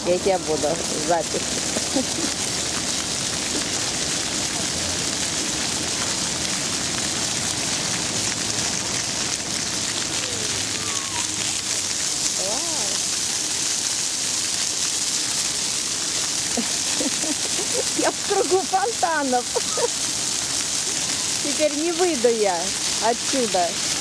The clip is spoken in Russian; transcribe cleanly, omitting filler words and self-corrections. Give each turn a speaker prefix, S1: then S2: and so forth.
S1: Я тебя буду запись. Я в кругу фонтанов. Теперь не выйду я отсюда.